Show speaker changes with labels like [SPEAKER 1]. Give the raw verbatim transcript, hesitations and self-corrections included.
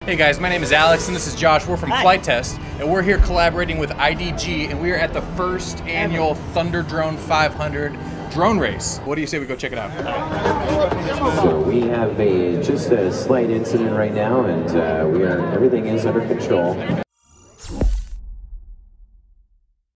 [SPEAKER 1] Hey guys, my name is Alex and this is Josh. We're from
[SPEAKER 2] Hi.
[SPEAKER 1] Flight Test and we're here collaborating with I D G and we are at the first annual Thunder Drone five hundred drone race. What do you say we go check it out?
[SPEAKER 3] So we have a just a slight incident right now, and uh, we are everything is under control.